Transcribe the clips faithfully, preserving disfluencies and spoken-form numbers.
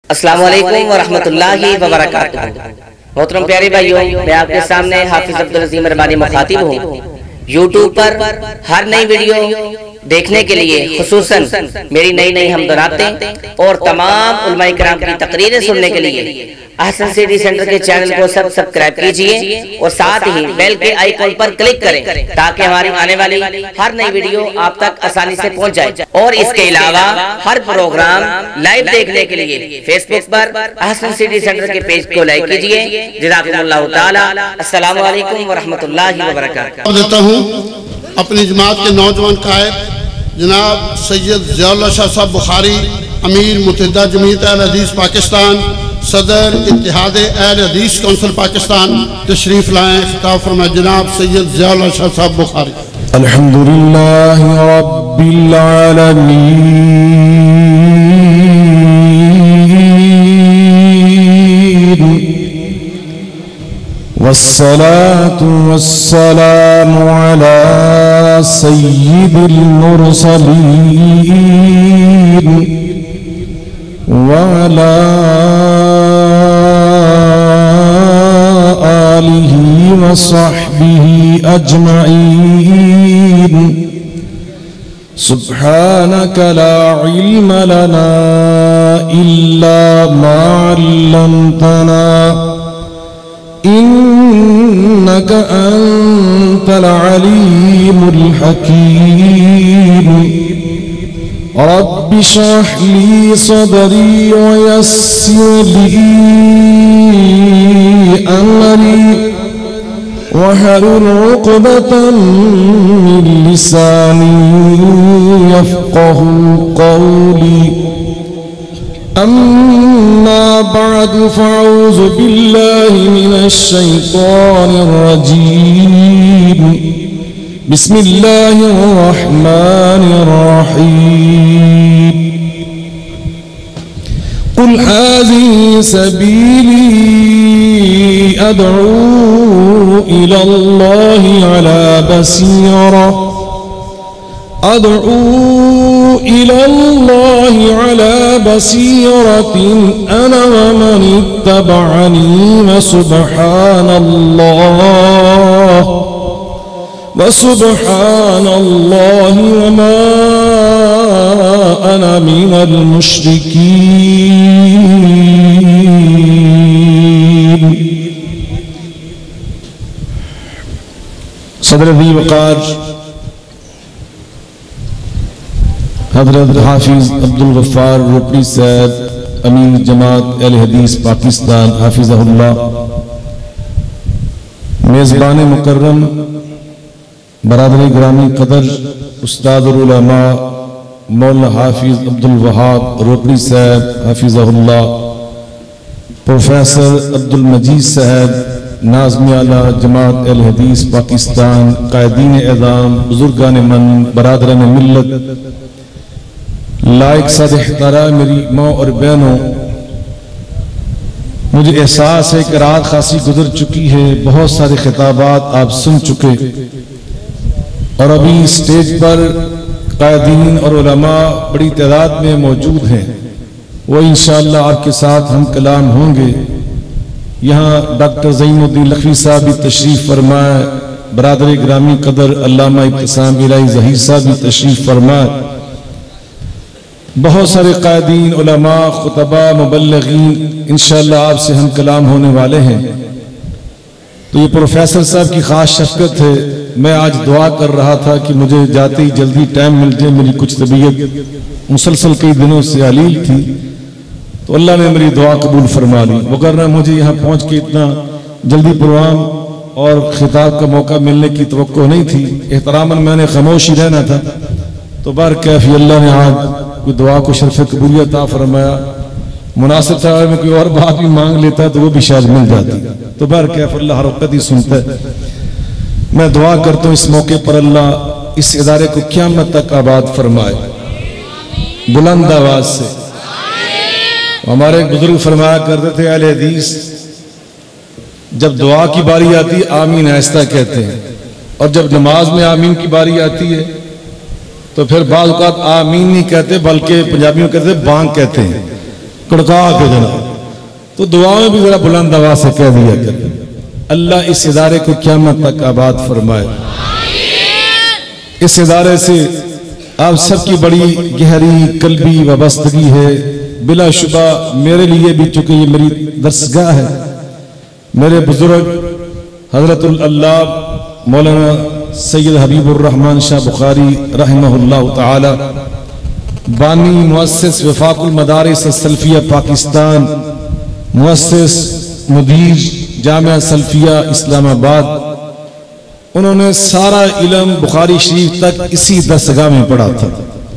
अस्सलामु अलैकुम व रहमतुल्लाहि व बरकातुहू। मोहतरम प्यारे भाइयों, मैं आपके सामने हाफिज अब्दुल अजीम रबानी मुखातिब हूँ। यूट्यूब पर हर नई वीडियो देखने के लिए खुसूसन मेरी नई नई हमदरातें और तमाम उलमाए किराम की तकरीरें सुनने के लिए अहसन सिटी सेंटर के चैनल को सब सब्सक्राइब कीजिए और साथ ही बेल के आइकॉन पर क्लिक करें ताकि हमारी आने वाली हर नई वीडियो आप तक आसानी से पहुंच जाए। और इसके अलावा हर प्रोग्राम लाइव देखने के लिए फेसबुक पर अहसन सिटी सेंटर के पेज को लाइक कीजिए। जज़ाकुमुल्लाहु ताला। अस्सलामु अलैकुम व रहमतुल्लाहि व बरकातुहू। देता हूँ अपनी जमात के नौजवान कायद जनाब सैयद ज़िया शाह साहब बुखारी, अमीर मुत्तहिदा जमीयत अहले हदीस पाकिस्तान, सदर इत्तिहाद अहले हदीस कौंसिल पाकिस्तान तशरीफ लाएं। खिताब फरमाए जनाब सैयद ज़िया शाह साहब बुखारी। अल्हम्दुलिल्लाह रब्बिल आलमीन वस्सलातु वस्सलामु अला सय्यिदिल मुरसलीन व अला आलिहि व सहबिहि अजमईन। सुब्हानक ला इल्म लना इल्ला मा अल्लमतना इन्नक अंतल अलीमुल हकीम। रब्बि इश्रह ली सदरी व यस्सिर ली अमरी वहलुल उक़दतम मिन लिसानी यफ़क़हू क़ौली। अम्मा बअदु फ़अऊज़ु बिल्लाहि मिनश शैतानिर रजीम। बिस्मिल्लाहिर रहमानिर रहीम। कुल हाज़िही सबीली अदअू इलल्लाहि अला बसीरा अदअू इलल्लाहि अला बसीरतिन अना व मन इत्तबअनी व सुब्हानल्लाह व सुब्हानल्लाहि व मा अना मिनल मुश्रिकीन। सदर दी वक़ार हज़रत हाफिज अब्दुल गफ्फार रोपड़ी साहब, अमीर जमात अहले हदीस पाकिस्तान हाफिज़हुल्लाह, मेज़बान मुकर्रम बरादरी ग्रामी कदर उस्तादुल उलमा मौलाना हाफिज अब्दुल वहाब रोपड़ी साहब हाफिज़हुल्लाह, प्रोफेसर अब्दुल मजीद साहब नाज़िम आला जमात अहले हदीस पाकिस्तान, कायदीन एज़ाम, बुजुर्गान मन, बरादरान मिल्लत, लायक सादे इहतराम मेरी माँ और बहनों, मुझे एहसास है कि रात खासी गुजर चुकी है, बहुत सारे खिताबात आप सुन चुके और अभी स्टेज पर कायदीन और उलमा बड़ी तादाद में मौजूद हैं। वो इंशाअल्लाह आपके साथ हम कलाम होंगे। यहाँ डॉक्टर ज़ईनुद्दीन लखवी साहब भी तशरीफ़ फरमाए, बरादरी ग्रामी कदर अल्लामा इब्तिसाम इलाही ज़हीर साहब भी तशरीफ़ फरमाए, बहुत सारे कायदीन उलमा खुतबा मुबल्लिगीन इंशाअल्लाह आपसे हम कलाम होने वाले हैं। तो ये प्रोफेसर साहब की खास शफ़क़त है। मैं आज दुआ कर रहा था कि मुझे जाते ही जल्दी टाइम मिल जाए, मेरी कुछ तबीयत मुसलसल कई दिनों से अलील थी, तो अल्लाह ने मेरी दुआ कबूल फरमा ली। वगरना मुझे यहाँ पहुँच के इतना जल्दी प्रोग्राम और खिताब का मौका मिलने की तवक्को नहीं थी। एहतरामन मैंने खामोश ही रहना था, तो बार कैफी अल्लाह ने आज कोई दुआ को शर्फ कबूलियत अता फरमाया। मुनासिब था में कोई और बात भी मांग लेता तो वो भी शायद मिल जाती, तो बार कैफ अल्लाह हर वक्त ही सुनता है। मैं दुआ करता हूँ इस मौके पर अल्लाह इस इदारे को क़यामत तक आबाद फरमाए बुलंद आवाज से। हमारे बुजुर्ग फरमाया करते थे अहले हदीस जब दुआ की बारी आती है आमीन आहिस्ता कहते हैं, और जब नमाज में आमीन की बारी आती है तो फिर बाज़ औक़ात आमीन नहीं कहते बल्कि पंजाबी में कहते बांग कहते हैं। कड़का के जनाब। तो दुआ में भी जरा बुलंद आवाज से कह दिया कर, अल्लाह इस इदारे को क़यामत तक आबाद फरमाए। इस इदारे से आप सबकी बड़ी गहरी कल्बी वाबस्तगी है। बिलाशुबा मेरे लिए भी, चूंकि ये मेरी दरसगाह है, मेरे बुजुर्ग हजरतुल अल्लाह मौलाना सैयद हबीबुर रहमान शाह बुखारी रहमहुल्लाह ताला, बानी मुअस्सिस वफाकुल मदारिस सल्फिया पाकिस्तान, मुअस्सिस मुदीर जामिया सल्फिया इस्लामाबाद, उन्होंने सारा इल्म बुखारी शरीफ तक इसी दरसगाह में पढ़ा था।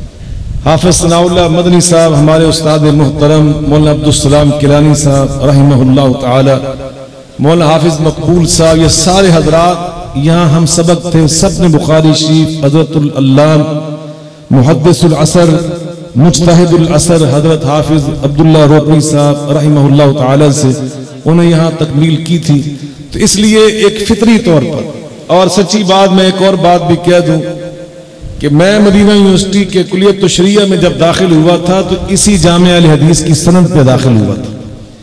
हाफिज सनाउल्लाह मदनी साहब, हमारे उस्ताद मुहतरम मौलाना अब्दुल सलाम किलानी साहब रहमहुल्लाह ताला, मौलाना हाफिज मकबूल साहब, ये सारे हजरात यहाँ हम सबक थे। सब ने बुखारी शरीफ हजरतुल अल्लाह मुहद्दिसुल असर मुज्तहिदुल असर हजरत हाफिज अब्दुल्ला रोपी साहब रहमहुल्लाह ताला से उन्हें यहाँ तकमील की थी। तो इसलिए एक फितरी तौर पर, और सच्ची बात मैं एक और बात भी कह दूं कि मैं मदीना यूनिवर्सिटी के कुलियत तशरीया में जब दाखिल हुआ था तो इसी जामिया अल हदीस की सनद पे दाखिल हुआ था।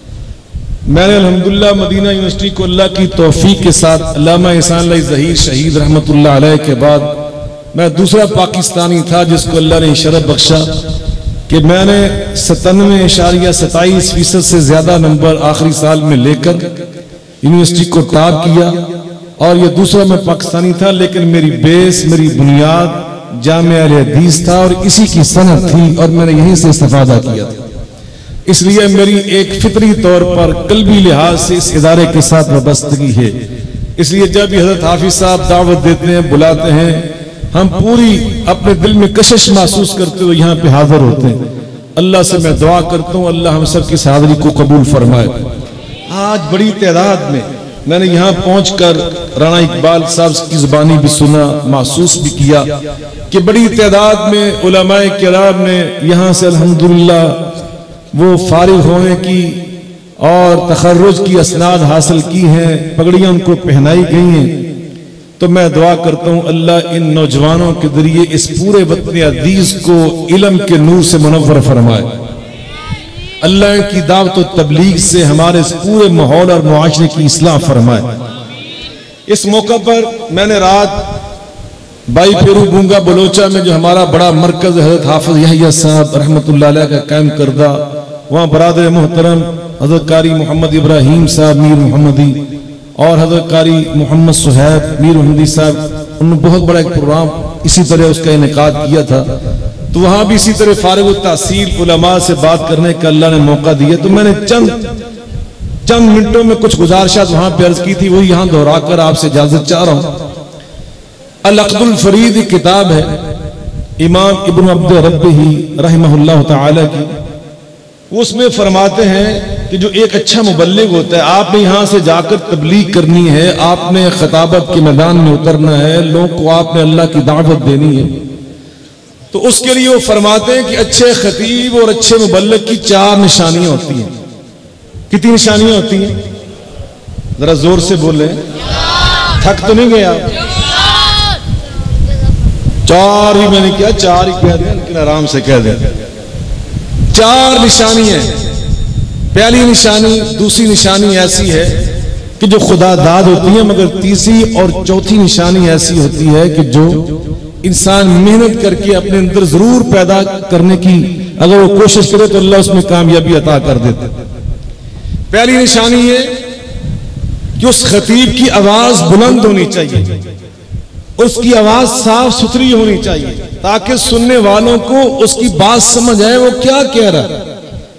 मैंने अल्हम्दुलिल्लाह मदीना यूनिवर्सिटी को अल्लाह की तौफीक के साथ अल्लामा इहसान ज़हीर शहीद रहमतुल्लाह अलैह के बाद मैं दूसरा पाकिस्तानी था जिसको अल्लाह ने शरफ बख्शा कि मैंने सतानवे इशारिया सताईस फीसद से ज्यादा नंबर आखिरी साल में लेकर यूनिवर्सिटी को टॉप किया। और ये दूसरा मैं पाकिस्तानी था, लेकिन मेरी बेस, मेरी बुनियाद जामिया अल हदीस था और इसी की सनद थी और मैंने यहीं से इस्तिफादा किया था। इसलिए मेरी एक फितरी तौर पर कल्बी लिहाज से इस इदारे के साथ वाबस्तगी है। इसलिए जब भी हजरत हाफिज साहब दावत देते हैं, बुलाते हैं, हम पूरी अपने दिल में कशिश महसूस करते हुए यहाँ पे हाजिर होते हैं। अल्लाह से मैं दुआ करता हूँ अल्लाह हम सब की हाजिरी को कबूल फरमाए। आज बड़ी तादाद में मैंने यहाँ पहुंचकर राणा इकबाल साहब की जुबानी भी सुना, महसूस भी किया कि बड़ी तादाद में उलमाए किराम ने यहाँ से अल्हम्दुलिल्लाह वो फारिग होने की और तखर्रुज की असनाद हासिल की हैं, पगड़ियाँ उनको पहनाई गई हैं। तो मैं दुआ करता हूँ अल्लाह इन नौजवानों के जरिए इस पूरे वतन अजीज को इल्म के नूर से मुनव्वर फरमाए। अल्लाह की दावत और तबलीग से हमारे इस पूरे माहौल और मुआशरे की इस्लाह फरमाए। इस मौका पर मैंने रात बाई फेरू बूंगा बलोचा में जो हमारा बड़ा मरकज हजरत हाफिज यहया साहब रहमतुल्लाह अलैह का कायम करदा, वहाँ बरादर मोहतरम हजरत कारी मोहम्मद इब्राहिम साहब मीर मोहम्मदी और हजरत कारी मोहम्मद सुहैब मीर मोहम्मदी साहब, उन्होंने बहुत बड़ा एक प्रोग्राम इसी तरह उसका इनेकाद किया था। तो वहां भी इसी तरह फारिग तहसील उलमा से बात करने का अल्लाह ने मौका दिया। तो मैंने चंद चंद मिनटों में कुछ गुजारिशात वहां पे अर्ज की थी, वही यहां दोहराकर आपसे इजाजत चाह रहा हूं। अल अक़दुल फरीद किताब है इमाम इब्न अब्द रब्बी रहमहुल्लाह ताला की। उसमें फरमाते हैं कि जो एक अच्छा मुबल्लिग होता है, आपने यहां से जाकर तबलीग करनी है, आपने खिताबत के मैदान में उतरना है, लोगों को आपने अल्लाह की दावत देनी है। तो उसके लिए वो फरमाते हैं कि अच्छे खतीब और अच्छे मुबल्लिग की चार निशानियां होती हैं। कितनी निशानियां होती हैं? जरा जोर से बोले, थक तो नहीं गया? चार ही मैंने किया, चार ही कह दें, लेकिन आराम से कह दें। चार निशानियां। पहली निशानी, दूसरी निशानी ऐसी है कि जो खुदा दाद होती है, मगर तीसरी और चौथी निशानी ऐसी होती है कि जो इंसान मेहनत करके अपने अंदर जरूर पैदा करने की अगर वो कोशिश करे तो अल्लाह उसमें कामयाबी अता कर देता। पहली निशानी है कि उस खतीब की आवाज बुलंद होनी चाहिए, उसकी आवाज साफ सुथरी होनी चाहिए ताकि सुनने वालों को उसकी बात समझ आए वो क्या कह रहा है।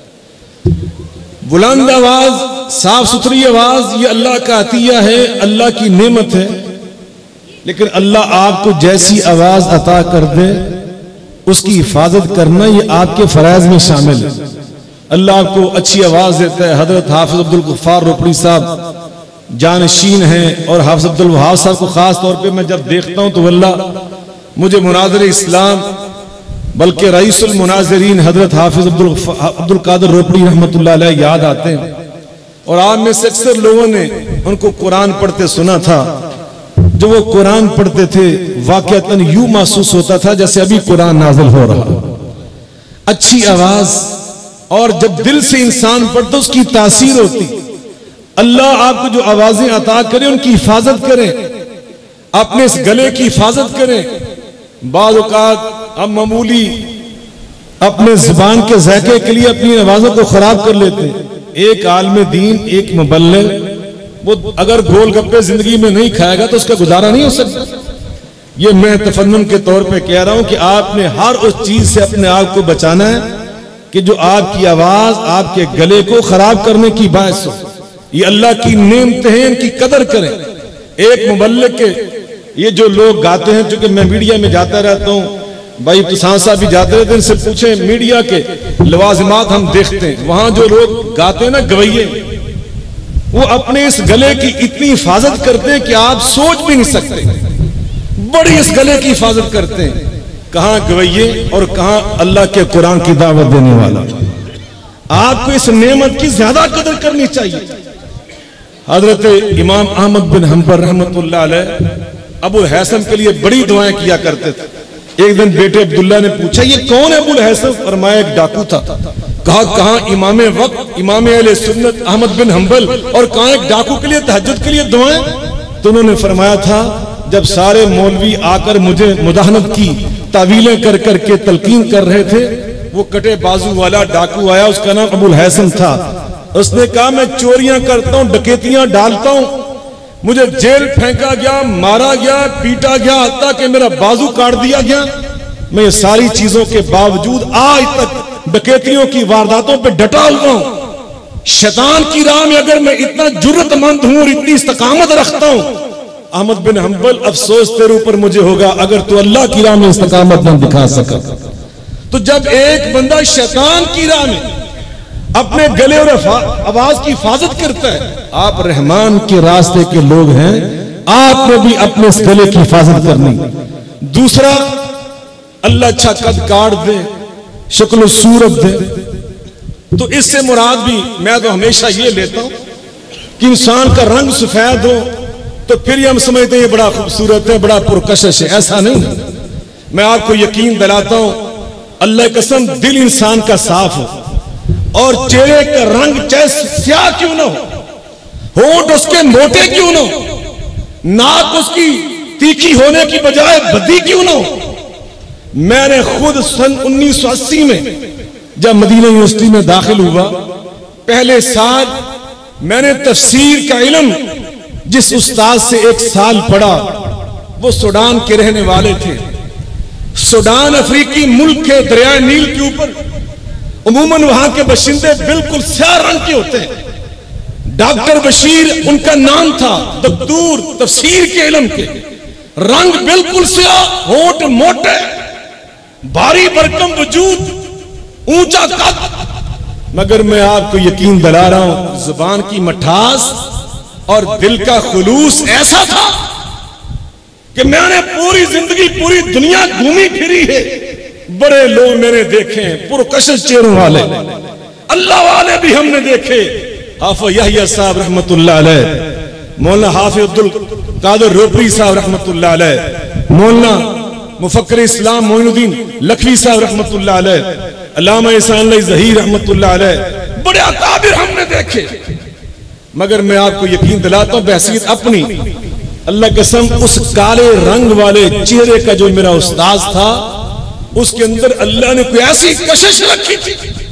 बुलंद आवाज, साफ सुथरी आवाज, ये अल्लाह का अतिया है, अल्लाह की नेमत है। लेकिन अल्लाह आपको जैसी आवाज अता कर दे उसकी हिफाजत करना ये आपके फराइज में शामिल है। अल्लाह आपको अच्छी आवाज देता है। हजरत हाफिज अब्दुल गफ्फार रोपड़ी साहब जानशीन हैं और हाफिज अब्दुल वहाब साहब को खास तौर पे मैं जब देखता हूं तो अल्लाह मुझे मुनाज़िर इस्लाम बल्कि रईसुल मुनाज़िरीन हजरत हाफिज अब्दुल अब्दुल कादिर रोपड़ी रहमतुल्लाह अलैह याद आते हैं। और आप में से अक्सर लोगों ने उनको कुरान पढ़ते सुना था। जो वो कुरान पढ़ते थे वाकईतन यूं महसूस होता था जैसे अभी कुरान नाज़िल हो रहा। अच्छी आवाज, और जब दिल से इंसान पढ़ता है उसकी तासीर होती। अल्लाह आपको जो आवाजें अता करें उनकी हिफाजत करें, अपने इस गले की हिफाजत करें। बाज़ औक़ात हम मामूली अपने जुबान के ज़ायके के लिए अपनी आवाज़ों को खराब कर लेते हैं। एक आलिम दीन, एक मुबल्लिग, वो अगर गोलगप्पे जिंदगी में नहीं खाएगा तो उसका गुजारा नहीं हो सकता। ये मैं तफन्नुन के तौर पे कह रहा हूं कि आपने हर उस चीज से अपने आप को बचाना है कि जो आपकी आवाज आपके गले को खराब करने की बायस हो। ये अल्लाह की नेमतें हैं, इनकी कदर करें। एक मुबल्लिग के ये जो लोग गाते हैं, चूंकि मैं मीडिया में जाता रहता हूँ, भाई तुसान साहब भी जाते रहते हैं, इनसे पूछे मीडिया के लवाजिमात हम देखते हैं, वहां जो लोग गाते हैं ना गवैये, वो अपने इस गले की इतनी हिफाजत करते हैं कि आप सोच भी नहीं सकते। बड़ी इस गले की हिफाजत करते हैं। कहां गवैये और कहां अल्लाह के कुरान की दावत देने वाला। आपको इस नेमत की ज्यादा कदर करनी चाहिए। हजरत इमाम अहमद बिन हम्बल रहमतुल्लाह अलैह अबुल हैसम के लिए बड़ी दुआएं किया करते थे। एक दिन बेटे अब्दुल्ला ने पूछा, ये कौन है अबुल हैसम? फरमाया एक डाकू था। कहा कहां इमाम वक्त इमाम अहले सुन्नत अहमद बिन हम्बल, और कहां एक डाकू के लिए तहज्जुद के लिए दुआएं? तो उन्होंने फरमाया था, जब सारे मौलवी आकर मुझे मुदाहनत की तावीलें कर करके तलकीन कर रहे थे, वो कटे बाजू वाला डाकू आया, उसका नाम अबुल हैसम था। उसने कहा मैं चोरियां करता हूं, डकैतियां डालता हूं, मुझे जेल फेंका गया, मारा गया, पीटा गया, हत्ता कि मेरा बाजू काट दिया गया। मैं ये सारी चीजों के बावजूद आज तक डकैतियों की वारदातों पे डटा हुआ हूं। शैतान की राह में अगर मैं इतना जुर्रतमंद हूं और इतनी इस्तकामत रखता हूं, अहमद बिन हम्बल अफसोस तेरे ऊपर मुझे होगा अगर तू अल्लाह की राह में इस्तकामत न दिखा सका। तो जब एक बंदा शैतान की राह में अपने गले और आवाज की हिफाजत करता है, आप रहमान के रास्ते के लोग हैं, आपने भी अपने इस गले की हिफाजत करनी। दूसरा, अल्लाह अच्छा कद काट दे, शक्ल सूरत दे, तो इससे मुराद भी मैं तो हमेशा ये लेता हूं कि इंसान का रंग सफेद हो तो फिर हम समझते हैं ये बड़ा खूबसूरत है, बड़ा पुरकशिश है। ऐसा नहीं। मैं आपको यकीन दिलाता हूं, अल्लाह कसम, दिल इंसान का साफ हो और चेहरे का रंग चाहे स्याह क्यों ना हो, होंठ उसके मोटे क्यों ना हो, नाक उसकी तीखी होने की बजाय बदी क्यों ना हो। मैंने खुद सन उन्नीस सौ अस्सी में जब मदीना यूनिवर्सिटी में दाखिल हुआ, पहले साल मैंने तफसीर का इल्म जिस उस्ताद से एक साल पढ़ा, वो सूडान के रहने वाले थे। सूडान अफ्रीकी मुल्क के दरिया नील के ऊपर उमूमन वहां के बाशिंदे बिल्कुल स्याह रंग के होते हैं। डॉक्टर बशीर उनका नाम था, दक्तूर तफसीर के इल्म के, रंग बिल्कुल स्याह, होंठ मोटे, भारी भरकम वजूद, ऊंचा कद। मगर मैं आपको यकीन दिला रहा हूं, जुबान की मठास और दिल का खुलूस ऐसा था कि मैंने पूरी जिंदगी पूरी दुनिया घूमी फिरी है, बड़े लोग मैंने देखे हैं पुरकशिश चेहरों वाले, अल्लाह वाले भी हमने देखे। हाफिज यहया साहब रहमतुल्लाह अलैह, मौलाना हाफिज अब्दुल कादिर रोपरी साहब रहमतुल्लाह अलैह, मौलाना मुफक्किर इस्लाम मोइनुद्दीन लखवी साहब रहमतुल्लाह अलैह, अल्लामा इहसान ज़हीर रहमतुल्लाह अलैह, बड़े अकाबिर हमने देखे। मगर मैं आपको यकीन दिलाता हूं, बहसीत अपनी, अल्लाह कसम, उस काले रंग वाले चेहरे का जो मेरा उस्ताद था, उसके अंदर अल्लाह ने कोई ऐसी कशिश रखी थी।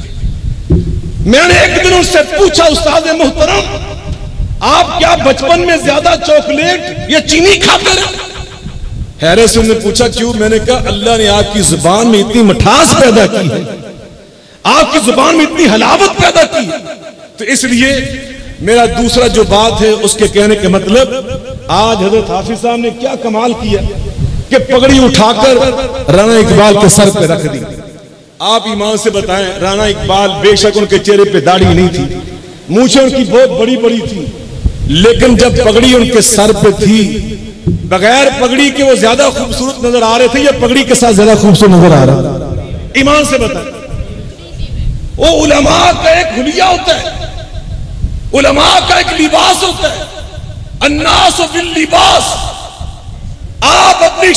मैंने एक दिन उससे पूछा, उस्ताद मोहतरम, आप क्या बचपन में ज्यादा चॉकलेट या चीनी खाते रहे? हैरत से उन्होंने पूछा क्यों? मैंने कहा अल्लाह ने आपकी जुबान में इतनी मिठास पैदा की है, आपकी जुबान में इतनी हलावत पैदा की है, तो इसलिए मेरा दूसरा जो बात है उसके कहने के मतलब, आज हजरत हाफिज साहब ने क्या कमाल किया कि पगड़ी उठाकर राणा इकबाल के सर पे रख दी। आप ईमान से बताएं, राणा इकबाल बेशक उनके चेहरे पे दाढ़ी नहीं थी, मूछें उनकी बहुत बड़ी बड़ी थी, लेकिन जब पगड़ी उनके सर पे थी, बगैर पगड़ी के वो ज्यादा खूबसूरत नजर आ रहे थे या पगड़ी के साथ ज्यादा खूबसूरत नजर आ रहा? ईमान से बताएं। वो उलमा का एक हुलिया होता है, उलमा का एक लिबास होता है, अन्नास बिल लिबास। आप अपनी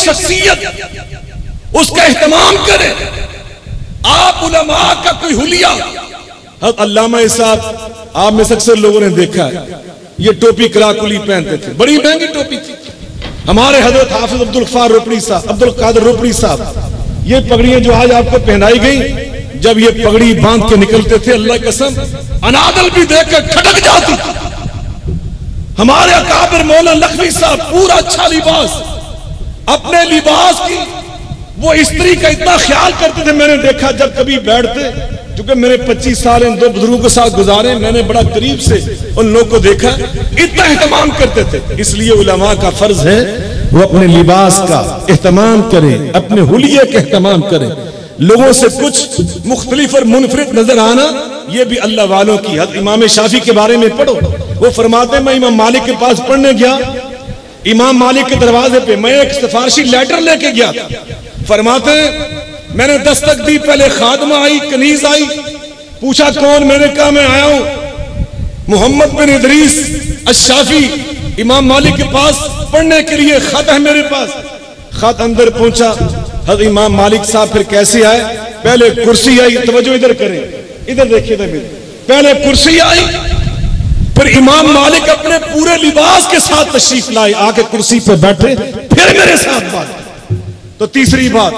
शख्सियत उसका एहतमाम करें, आप उलमा का कोई हुलिया हज़रत अल्लामा साहब, आप में से अक्सर लोगों ने देखा है, ये टोपी कराकुली पहनते थे, बड़ी महंगी टोपी थी। हमारे हजरत हाफिज अब्दुल गफ्फार रोपड़ी साहब, अब्दुल कादिर रोपड़ी साहब, ये पगड़ियां जो आज आपको पहनाई गई, जब ये पगड़ी बांध के निकलते थे, अल्लाह की कसम अनादल भी देखकर खटक जाती थी। हमारे अकाबिर मौलाना लखवी साहब, पूरा अच्छा लिबास, अपने लिबास की वो स्त्री का इतना ख्याल करते थे। मैंने देखा जब कभी बैठते, क्योंकि मैंने पच्चीस साल इन दो बुजुर्गों के साथ गुजारे, मैंने बड़ा करीब से उन लोगों को देखा, इतना एहतमाम करते थे। इसलिए उलमा का फर्ज है वो अपने लिबास का एहतमाम करें, अपने हुलिये का एहतमाम करें। लोगों से कुछ मुख्तलिफ और मुनफरिद नजर आना, यह भी अल्लाह वालों की हद। इमाम शाफी के बारे में पढ़ो, वो फरमाते, मैं इमाम मालिक के पास पढ़ने गया, इमाम मालिक के दरवाजे पे मैं एक सिफारिशी लेटर लेके गया। फरमाते, मैंने दस्तक दी, पहले खादमा आई, कनीज आई, पूछा कौन, मैंने कहा मैं आया हूं मोहम्मद बिन इदरीस अशाफी, इमाम मालिक के पास पढ़ने के लिए, खत है मेरे पास। खत अंदर पहुंचा, हज़रत इमाम मालिक साहब फिर कैसे आए, पहले कुर्सी आई, तवज्जो इधर करें, इधर देखिए, पहले कुर्सी आई, फिर इमाम मालिक अपने पूरे लिबास के साथ तशरीफ लाए, आके कुर्सी पर बैठे, फिर मेरे साथ बात। तो तीसरी बात,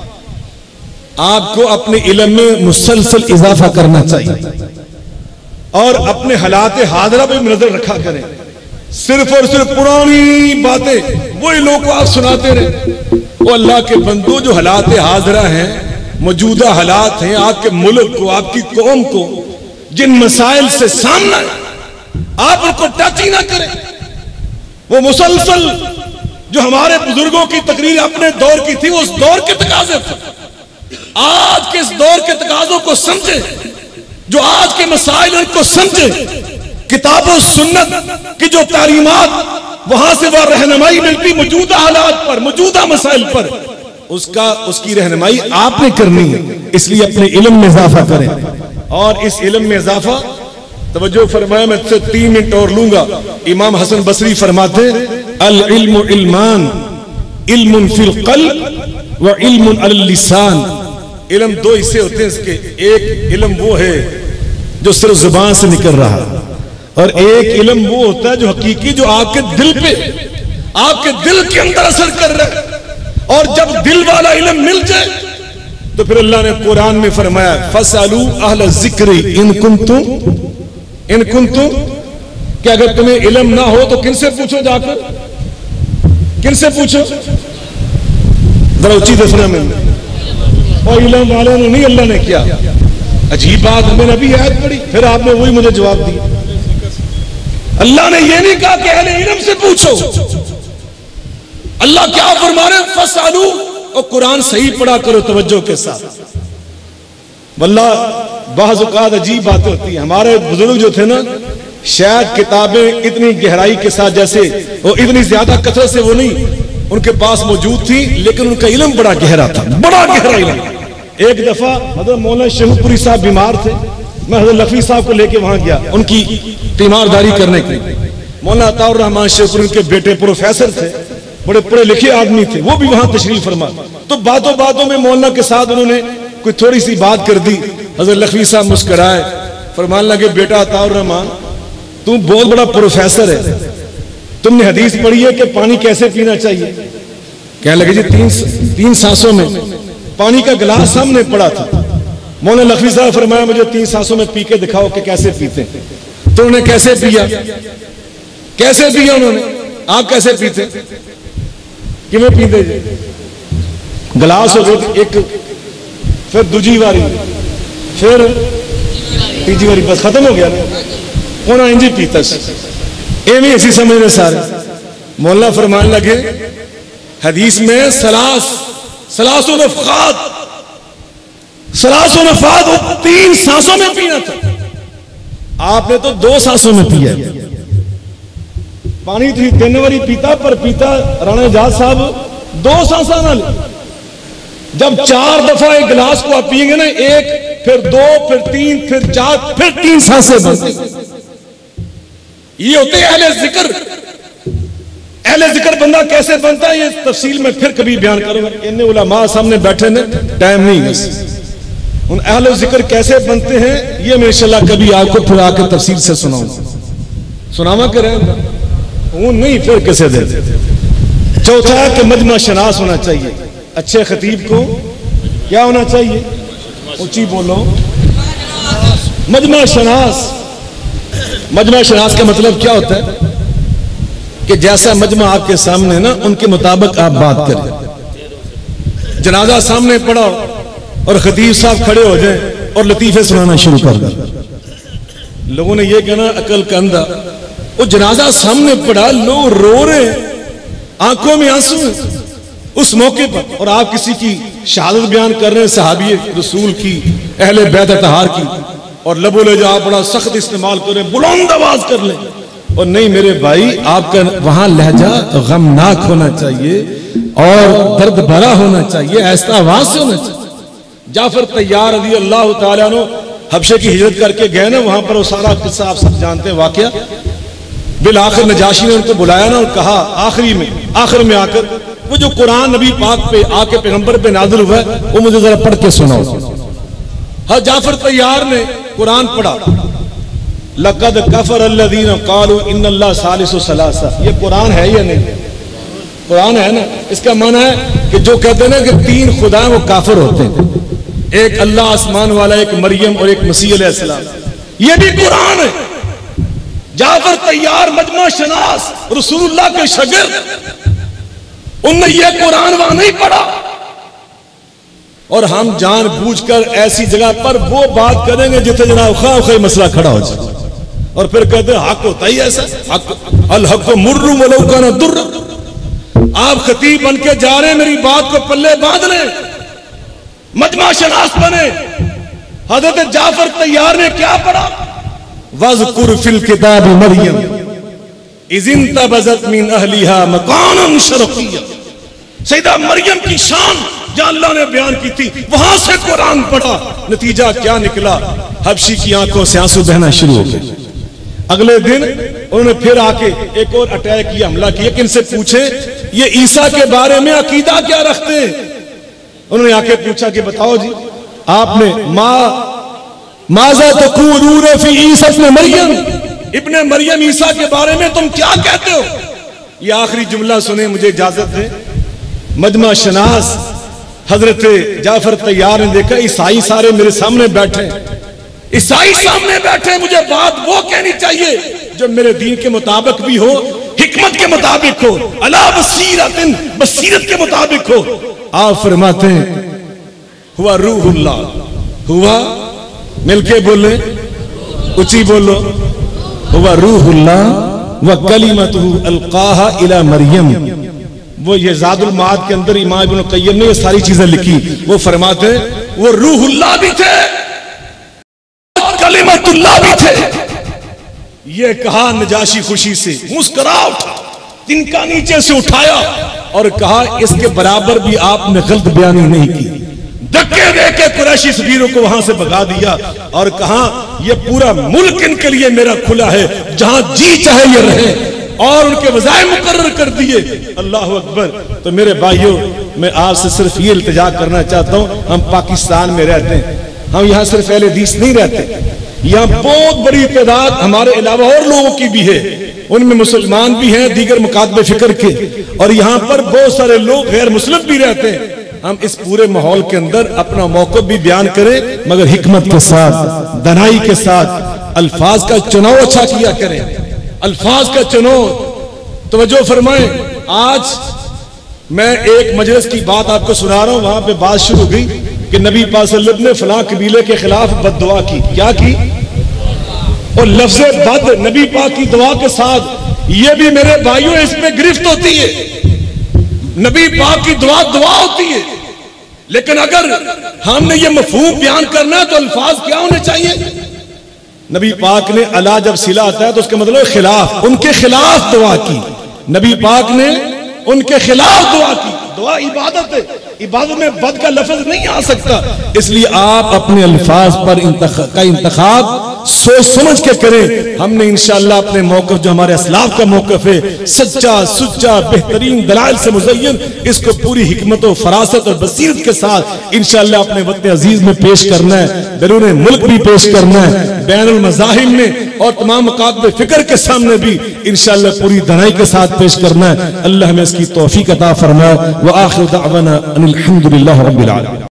आपको अपने इल्म में मुसलसल इजाफा करना चाहिए और अपने हालात हाजरा पे नजर रखा करें। सिर्फ और सिर्फ पुरानी बातें वही लोग को आप सुनाते रहे। वो अल्लाह के बंदो, जो हालात हाजरा हैं, मौजूदा हालात हैं, आपके मुल्क को, आपकी कौम को जिन मसाइल से सामना है, आप उनको टच ही ना करें। वो मुसलसल जो हमारे बुजुर्गों की तकरीर अपने दौर की थी, उस दौर के तकाजे थे। आज के इस दौर के तकाजों को समझे, जो आज के मसाइल उनको समझे, किताबों सुन्नत की जो तालीमात वहां से वह रहनुमाई मिलती मौजूदा हालात पर, मौजूदा मसाइल पर, उसका उसकी रहनुमाई आपने करनी है। इसलिए अपने इल्म में इजाफा करें। और इस इल्म में इजाफा, तवज्जो फरमाया, मैं इससे तीन मिनट और लूंगा। इमाम हसन बसरी फरमाते, अल इल्मु इल्मान, इल्मुन फिल क़ल्ब व इल्मुन अल लिसान। इल्म दो हिस्से होते हैं इसके, एक इल्म वो है जो सिर्फ जुबान से निकल रहा, और एक इल्म वो होता है जो हकीकी, जो आपके दिल पे, आपके दिल के अंदर असर कर रहा है। और जब दिल वाला इल्म मिल जाए तो फिर अल्लाह ने कुरान में फरमाया, फसअलू अहल ज़िक्री इन कुंतुम इन कुंतुम, कि अगर तुम्हें इल्म ना हो तो किनसे पूछो, जाकर किनसे पूछो, जरा उचित दसना में। और इल्म वालों ने नहीं, अल्लाह ने किया। अजीब बात, मैंने अभी आयत पढ़ी, फिर आपने वही मुझे जवाब दिया। अल्लाह ने यह नहीं कहा कि अहले इल्म से पूछो। अल्लाह क्या फरमा रहे, फसअलू, और कुरान सही पढ़ा करो तवज्जो के साथ। वल्लाह बाज़ औक़ात अजीब बातें होती है। हमारे बुजुर्ग जो थे ना, शायद किताबें इतनी गहराई के साथ, जैसे वो इतनी ज्यादा कसरत से वो नहीं उनके पास मौजूद थी, लेकिन उनका इल्म बड़ा गहरा था, बड़ा गहरा इल्म। एक दफा हज़रत मौलाना शहपुरी साहब बीमार थे, मैं हज़रत लखवी साहब को लेके वहां गया उनकी तीमारदारी करने के लिए। मौलाना अताउर रहमान शहपुरी के बेटे प्रोफेसर थे, बड़े पढ़े लिखे आदमी थे, वो भी वहां तशरीफ फरमा। तो बातों बातों में मौलाना के साथ उन्होंने कोई थोड़ी सी बात कर दी। हज़रत लखवी साहब मुस्कुराए, फरमान लगे, बेटा अताउर रहमान, तुम बहुत बड़ा प्रोफेसर है, तुमने हदीस पढ़ी है कि पानी कैसे पीना चाहिए? कहने लगे, जी तीन तीन सांसों में पानी का गिलास सामने पड़ा था। मौलाना लखवी साहब फरमाया, मुझे तीन सांसों में पी के दिखाओ कि कैसे पीते। तो उन्होंने कैसे पिया, कैसे पिया उन्होंने, आप कैसे पीते, किमें पीते? गिलास हो गए एक, फिर दूजी बारी, फिर तीजी बारी, बस खत्म हो गया ना। उन्होंने इंजी पीता, एवं ऐसी समझने सारे। मौलाना फरमान लगे, हदीस में सलास सलासो नफ़क़ात, सलासो नफ़क़ात तीन सांसों में पीना था, आपने तो दो सांसों में पिया। पानी थी तीन बारी पीता, पर पीता राणा जाट साहब दो सांसा ना ले। जब चार दफा एक गिलास को आप पिएंगे ना, एक, फिर दो, फिर तीन, फिर चार, फिर तीन सांसें बनती। ये होते हैं अहले जिक्र। अहले जिक्र बंदा कैसे बनता है, ये तफसील में फिर कभी बयान करूंगा। इन्ने उलमा सामने बैठे ने, टाइम नहीं है। उन अहले जिक्र कैसे बनते हैं ये मैं इंशाल्लाह कभी आपको फिर आकर तफसील से सुनाऊंगा, सुनावा के रहेगा वो नहीं फिर कैसे दे। चौथा है कि मजमा शनास होना चाहिए। अच्छे खतीब को क्या होना चाहिए? ऊंची बोलो। मजमा शनास। मजमा शनास का मतलब क्या होता है कि जैसा मजमा आपके सामने ना उनके मुताबिक आप बात करें। जनाजा सामने पड़ा और खतीब साहब खड़े हो जाए और लतीफे सुनाना शुरू कर दें। लोगों ने यह कहना अकल का अंधा। वो जनाजा सामने पड़ा, लोग रो रहे, आंखों में आंसू उस मौके पर, और आप किसी की शहादत बयान कर रहे हैं, सहाबी रसूल की, अहले बैत अतहार की, और लबो ले जा बड़ा सख्त इस्तेमाल कर रहे, बुलंद आवाज कर ले। और नहीं मेरे भाई, आपका वहां लहजा गमनाक होना चाहिए और दर्द भरा होना चाहिए, ऐसा आवाज से होना चाहिए। जाफर तैयार रज़ी अल्लाह तआला अन्हु हबशे की हिजरत करके गए ना, वहां पर वो सारा किस्सा आप सब जानते हैं वाकया। बिल आखिर नजाशी ने उनको बुलाया ना और कहा आखिरी में आखिर में आकर वो जो कुरान नबी पाक पे आके पैगंबर पे नाज़िल हुआ है वो मुझे जरा पढ़ के सुनाओ। हाँ, जाफर तैयार ने कुरान पढ़ा। लक़द कफ़र अल्लज़ीना क़ालू इन्नल्लाह सालिसु सलासा। ये कुरान है या नहीं? कुरान है ना। इसका माना है कि जो कहते हैं ना कि तीन खुदा वो काफिर होते हैं, एक अल्लाह आसमान वाला, एक मरियम और एक मसीह अलैहिस्सलाम। ये भी कुरान है। जाफर तैयार मजमा शनास रसूलुल्लाह के शागिर्द, उनने ये कुरान वहां नहीं पढ़ा। और हम जानबूझकर ऐसी जगह पर वो बात करेंगे जिथे जनाब खा खा मसला खड़ा हो जाए, और फिर कहते हैं हक होता ही ऐसा, हक अल हक मुर्रु वलौ काना दुर्र। आप खतीब बन के जा रहे हैं, मेरी बात को पल्ले बांध लें, मजमा शनास बने। हजरत जाफर तैयार ने क्या पढ़ा? वज़कुर फिल किताब मरियम इज़ इंतबज़त मिन अहलिहा मकानन शरक़िय्या। सैयदा मरियम की शान जो अल्लाह ने बयान की थी, वहां से कुरान पढ़ा। नतीजा क्या निकला? हबशी की आंखों से आंसू बहना शुरू हो गए। अगले दिन उन्होंने फिर आके एक और अटैक किया, हमला किया कि इनसे पूछे ये ईसा के बारे में अकीदा क्या रखते हैं। उन्होंने आके पूछा कि बताओ जी, आपने माँ माज़ा तक़ूलून फ़ी ईसा इब्न मरियम, इब्ने मरियम ईसा के बारे में तुम क्या कहते हो? ये आखिरी जुमला सुने, मुझे इजाजत है। मजमा शनास हजरत जाफर तैयार ने देखा ईसाई सारे मेरे सामने बैठे, ईसाई सामने बैठे, मुझे बात वो कहनी चाहिए जो मेरे दीन के मुताबिक भी हो, हिकमत के मुताबिक हो, अला बसीरतिन, बसीरत के मुताबिक हो। आप फरमाते हैं हुआ रूहुल्लाह, हुआ मिलके बोले, ऊंची बोलो, हुआ रूहुल्लाह व कलिमतुहु अलकाहा इला मरियम। वो ये ज़ादुल माद के अंदर इमाम इब्न क़य्यिम ने ये सारी चीजें लिखी। वो फरमाते हैं वो रूहुल्लाह भी थे, कलिमतुल्लाह भी थे। ये कहा नजाशी खुशी से मुस्कुरा उठा, तिनका नीचे से उठाया और कहा इसके बराबर भी आपने गलत बयानी नहीं की। धक्के देके कुरैशी सफीरों को वहां से भगा दिया और कहा यह पूरा मुल्क इनके लिए मेरा खुला है, जहां जी चाहे ये रहे, और उनके वज़ाए मुकर्रर कर दिए। अल्लाह अकबर। तो मेरे भाइयों, मैं आपसे सिर्फ ये इल्तिजा करना चाहता हूं, हम पाकिस्तान में रहते हैं, हम यहाँ सिर्फ अहले हदीस नहीं रहते, यहाँ बहुत बड़ी तादाद हमारे अलावा और लोगों की भी है, उनमें मुसलमान भी हैं दीगर मुकातबे फिक्र के, और यहाँ पर बहुत सारे लोग गैर मुस्लिम भी रहते हैं। हम इस पूरे माहौल के अंदर अपना मौक़िफ़ भी बयान करें, मगर हिकमत के साथ, दनाई के साथ, अल्फाज का चुनाव अच्छा किया करें, अल्फाज का चुनाव। तवज्जो फरमाएं, आज मैं एक मजलिस की बात आपको सुना रहा हूं, वहां पे बात शुरू हुई कि नबी पाक सल्लल्लाहु अलैहि वसल्लम ने फलां कबीले के खिलाफ बद्दुआ की। क्या की? और लफ्ज़ बद नबी पाक की दुआ के साथ, ये भी मेरे भाइयों इसमें गिरफ्त होती है। नबी पाक की दुआ दुआ होती है, लेकिन अगर हमने ये मफहूम बयान करना है तो अल्फाज क्या होने चाहिए? नबी पाक ने अला जब सिला आता है तो उसका मतलब खिलाफ, उनके खिलाफ दुआ की। नबी पाक ने उनके खिलाफ दुआ की। दुआ इबादत है, इबादत में बद का लफ्ज नहीं आ सकता। इसलिए आप अपने अल्फाज पर का इंतखाब सोच समझ के करें। हमने इंशाअल्लाह अपने मौक़िफ़ जो हमारे असलाफ का मौक़िफ़ है, सच्चा सुच्चा बेहतरीन दलाइल से मुज़य्यन, इसको पूरी हिकमत और फरासत और बसीरत के साथ इंशाअल्लाह अपने वतन अजीज में पेश करना है, बैरून मुल्क भी पेश करना है, बैनुल मज़ाहिब में और तमाम मकातब फिक्र के सामने भी इंशाअल्लाह पूरी दनाई के साथ पेश करना है। अल्लाह हमें इसकी तौफीक अता फरमाए। व आखिर दाअवाना अनिल हम्दुलिल्लाहि रब्बिल आलमीन।